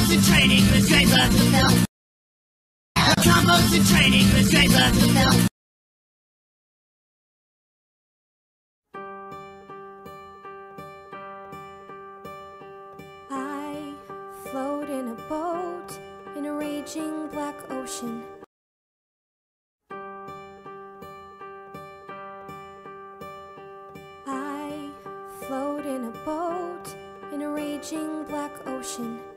Combos and training, the straight left and down. Combos and training, the straight left and down. I float in a boat in a raging black ocean. I float in a boat in a raging black ocean.